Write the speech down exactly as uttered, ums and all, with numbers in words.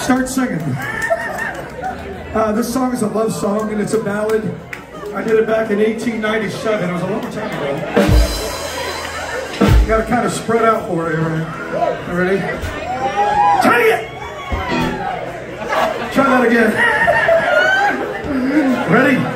Start singing. Uh, this song is a love song, and it's a ballad. I did it back in eighteen ninety-seven. It was a long time ago. You got to kind of spread out for it. Right? Ready? Take it! Try that again. Ready?